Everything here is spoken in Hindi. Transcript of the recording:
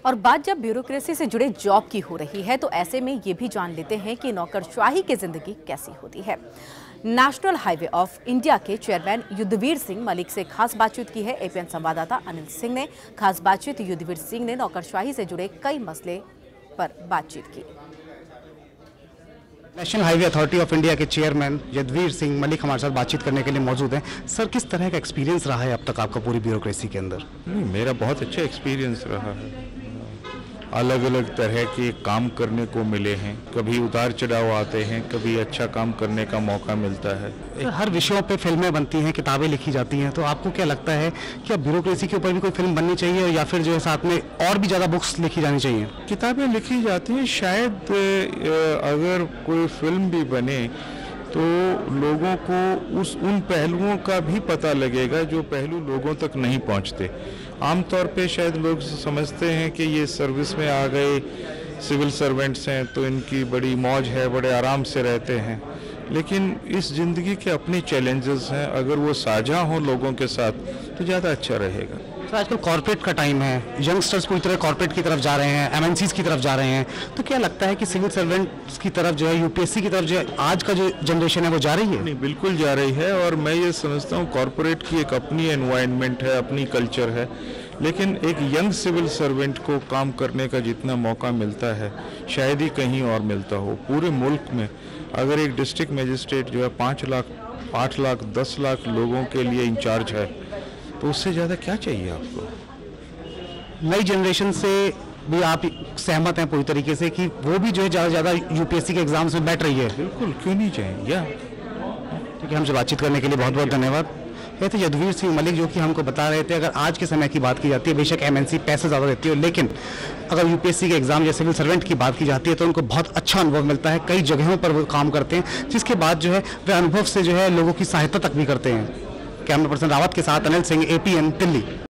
और बात जब ब्यूरोक्रेसी से जुड़े जॉब की हो रही है तो ऐसे में ये भी जान लेते हैं कि नौकरशाही की जिंदगी कैसी होती है। नेशनल हाईवे ऑफ इंडिया के चेयरमैन युद्धवीर सिंह मलिक से खास बातचीत की है एपीएन संवाददाता अनिल सिंह ने। खास बातचीत युद्धवीर सिंह ने नौकरशाही से जुड़े कई मसले पर बातचीत की। National highway authority of India के चेयरमैन युद्धवीर सिंह मलिक हमारे साथ बातचीत करने के लिए मौजूद हैं। सर, किस तरह का एक्सपीरियंस रहा है अब तक आपका पूरी ब्यूरोक्रेसी के अंदर? मेरा बहुत अच्छा एक्सपीरियंस रहा है। अलग अलग तरह के काम करने को मिले हैं, कभी उतार चढ़ाव आते हैं, कभी अच्छा काम करने का मौका मिलता है। तो हर विषयों पे फिल्में बनती हैं, किताबें लिखी जाती हैं, तो आपको क्या लगता है कि अब ब्यूरोक्रेसी के ऊपर भी कोई फिल्म बननी चाहिए या फिर जो है साथ में और भी ज़्यादा बुक्स लिखी जानी चाहिए? किताबें लिखी जाती हैं, शायद अगर कोई फिल्म भी बने तो लोगों को उन पहलुओं का भी पता लगेगा जो पहलू लोगों तक नहीं पहुंचते। आमतौर पे शायद लोग समझते हैं कि ये सर्विस में आ गए सिविल सर्वेंट्स हैं तो इनकी बड़ी मौज है, बड़े आराम से रहते हैं, लेकिन इस ज़िंदगी के अपने चैलेंजेस हैं। अगर वो साझा हों लोगों के साथ तो ज़्यादा अच्छा रहेगा। तो आजकल कॉर्पोरेट का टाइम है, यंगस्टर्स पूरी तरह कॉर्पोरेट की तरफ जा रहे हैं, एमएनसीज की तरफ जा रहे हैं, तो क्या लगता है कि सिविल सर्वेंट्स की तरफ जो है, यूपीएससी की तरफ जो है, आज का जो जनरेशन है वो जा रही है? नहीं, बिल्कुल जा रही है। और मैं ये समझता हूँ कॉर्पोरेट की एक अपनी एनवायरनमेंट है, अपनी कल्चर है, लेकिन एक यंग सिविल सर्वेंट को काम करने का जितना मौका मिलता है शायद ही कहीं और मिलता हो। पूरे मुल्क में अगर एक डिस्ट्रिक्ट मजिस्ट्रेट जो है 5 लाख, 8 लाख, 10 लाख लोगों के लिए इंचार्ज है तो उससे ज़्यादा क्या चाहिए आपको? नई जनरेशन से भी आप सहमत हैं पूरी तरीके से कि वो भी जो है ज़्यादा से ज़्यादा यूपीएससी के एग्जाम्स में बैठ रही है? बिल्कुल, क्यों नहीं चाहिए। ठीक है, हमसे बातचीत करने के लिए बहुत बहुत धन्यवाद। ये थे युद्धवीर सिंह मलिक जो कि हमको बता रहे थे अगर आज के समय की बात की जाती है, बेशक एमएनसी पैसे ज़्यादा देती है, लेकिन अगर यूपीएससी के एग्जाम या सिविल सर्वेंट की बात की जाती है तो उनको बहुत अच्छा अनुभव मिलता है। कई जगहों पर वो काम करते हैं जिसके बाद जो है वे अनुभव से जो है लोगों की सहायता तक भी करते हैं। कैमरा पर्सन रावत के साथ अनिल सिंह, एपीएन दिल्ली।